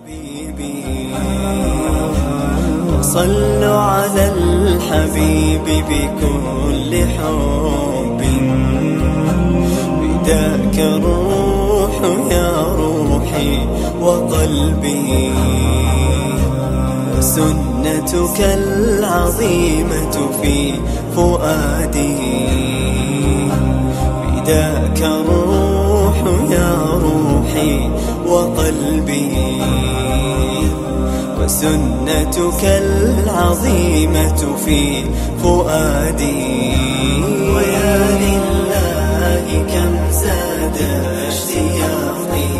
صلوا على الحبيب بكل حب، فداك الروح يا روحي وقلبي، سنتك العظيمة في فؤادي، فداك الروح يا روحي وقلبي، وسنتك العظيمة في فؤادي. ويا لله كم زاد اشتياقي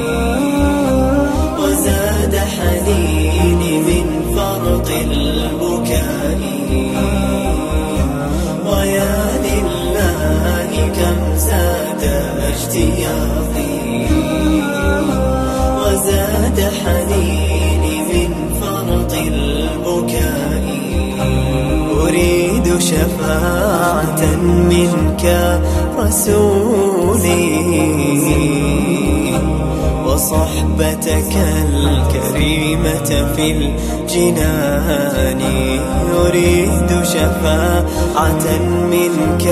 وزاد حنيني من فرط البكاء، ويا لله كم زاد اشتياقي وزاد حنيني من فرط البكاء. أريد شفاعة منك رسولي وصحبتك الكريمة في الجنان، أريد شفاعة منك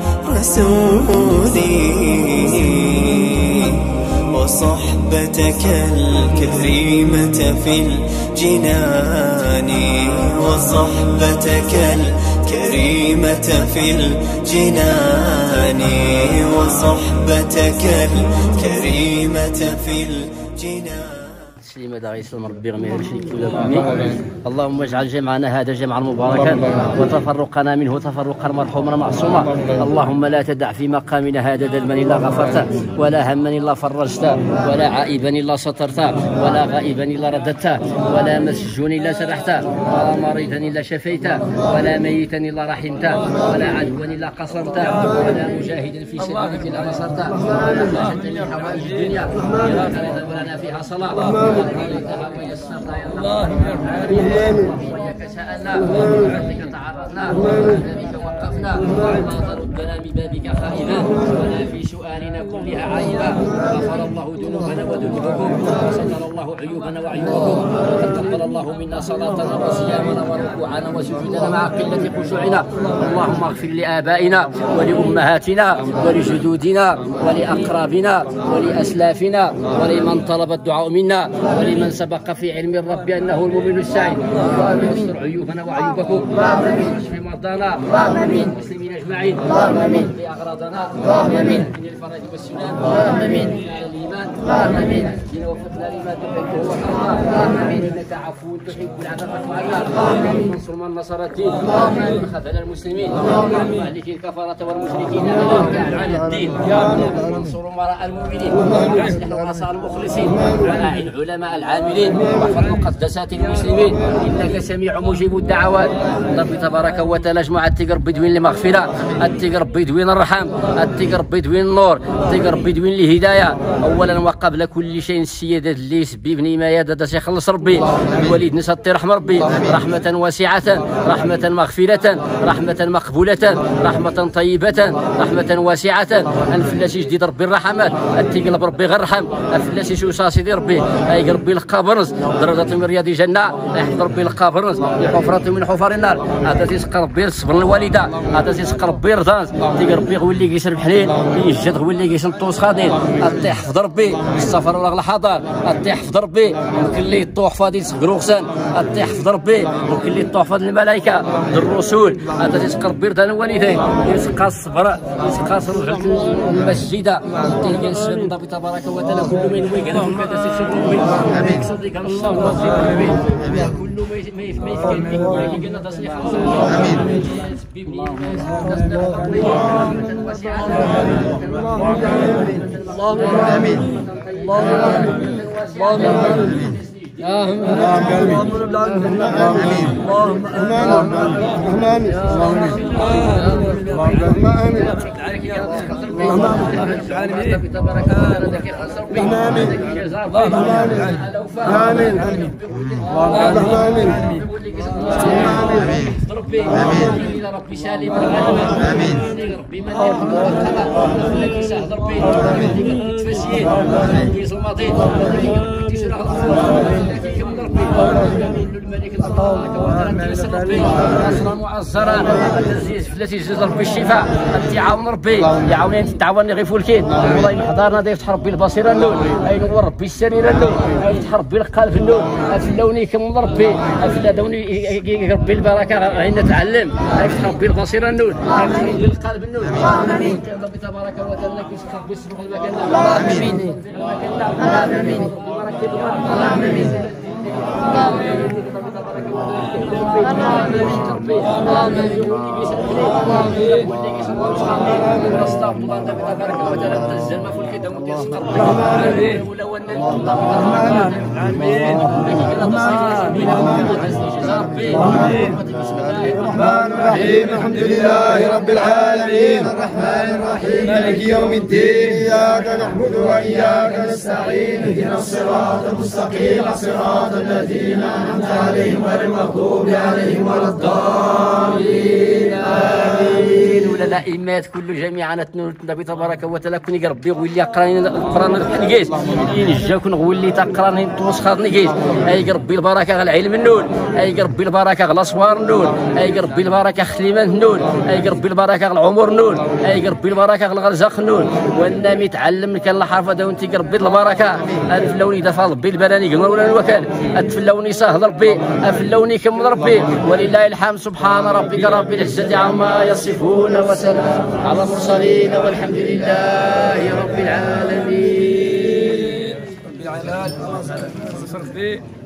رسولي وصحبتك الكريمة في الجنان، وصحبتك الكريمة في الجنان، وصحبتك الكريمة في الجنان. تسليم داعي يسلم ربي غمي هرشيك اللهم اجعل جمعنا هذا جمعا مباركا وتفرقنا منه تفرقا مرحوما معصوما. اللهم لا تدع في مقامنا هذا ذنبا الا غفرته، ولا هما الا فرجته، ولا عائبا الا سترته، ولا غائبا الا رددته، ولا مسجون الا سرحته، ولا مريضا الا شفيته، ولا ميتا الا رحمته، ولا عدوا الا قصمته، ولا مجاهدا في سبيلك الا نصرته، ولا حاجه من حوائج الدنيا الا لنا فيها صلاه الله وإياك سألنا وبعدك تعرضنا وبك وقفنا، ولا تردنا ببابك خائبا ولا في سؤالنا كلها عائبا. غفر الله ذنوبنا وذنوبكم وستر الله عيوبنا وعيوبكم، وتقبل الله منا صلاتنا وصيامنا وركوعنا وسجودنا مع قلة خشوعنا. اللهم اغفر لآبائنا ولأمهاتنا ولجدودنا ولأقرابنا ولأسلافنا ولمن طلب الدعاء منا ولمن سبق في علم الرب أنه المؤمن السعيد. اللهم استر عيوبنا وعيوبكم، واشف مرضانا والمسلمين أجمعين، بأغراضنا من الفرج والسنان من الإيمان من وفقنا لما تحبه وترضى، إنك عفو تحب العفو فاعف عنا. انصر من نصر الدين ومن خذل المسلمين واهلك الكفرة والمشركين على الدين. وانصر امراء المؤمنين واصلح رؤساء المخلصين وأعن علماء العاملين واحفظ مقدسات المسلمين، إنك سميع مجيب الدعوات. ربي تبارك وتعالى جمع التقرب بدوين المغفرة، التقرب بدوين الرحم، التقرب بدوين النور، التقرب بدوين الهداية. أولا وقبل كل شيء السيادة اللي سببني ما يدا سيخلص ربي الوليد نسطي رحم ربي رحمة واسعة، رحمة مغفرة، رحمة مقبولة، رحمة طيبة، رحمة واسعة. الفلاسي جديد ربي الرحمات، التقلب ربي غير رحم، الفلاسي شو ساسي ربي اي ربي القابرز درجة من رياض الجنة، يحفظ ربي القابرز حفرة من حفر النار. هذا تيسق ربي الصبر الوالدة، هذا تيسق ربي رضاز، تيق ربي هو اللي كيسر بحنين يجد هو اللي كيسر طوس خادين. يحفظ ربي السفر ولا الحضار، يحفظ ربي ممكن اللي يطوح فادي سكروخسان، يحفظ ربي ممكن اللي يطوح فادي الملائكة الرسول. هذا تيسق ربي رضا الوالدين، يسقى الصبر، يسقى صروح المسجدة، تيجي السبب ربي تبارك وتعالى كل من ويقال كذا سيشوفوا امين صديق الله وصديق كل ما يفكر فيك قلنا تصليح امين سببني اللهم امين اللهم امين اللهم ربي سالم امين ربي من ربي سهل ربي تفسير ربي زماطين الملك تبارك وتعالى تيسر ربي نصرا معزرا التي يجوز ربي الشفاء تعاون ربي يعاونني تعاونني غير فولكين والله يحضرنا يفتح ربي البصيره النور ينور ربي السرير النور يفتح ربي القلب النور افلوني كم ربي افلوني ربي البركه عين نتعلم يفتح ربي البصيره النور يفتح ربي القلب النور امين ربي تبارك وتعالى كيفتح ربي السبق المكان امين امين الحمد لله رب العالمين الرحمن الرحيم مالك يوم الدين إياك نعبد وإياك نستعين اهدنا الصراط المستقيم صراط الذين أنعمت عليهم غير المغضوب عليهم ولا الضالين آمين. ولا الائمات كل جميعا نتنول النبي تبارك وتعالى كون ربي ولي قراني القران نقيس ينجا كون ولي تقراني توسخر نقيس اي ربي البركه على العلم النون اي ربي البركه على الاسوار النون اي ربي البركه خليمان النون اي ربي البركه على العمر النون اي ربي البركه على الغرزاق النون والنام يتعلم كان الحرف دونتي ربي البركه الفلوني دفع ربي البلاني قمر ولا الوكال الفلوني سهل ربي الفلوني كم ربي ولله الحمد سبحان ربك رب العزه عما يصفون وسلام على المرسلين والحمد لله رب العالمين.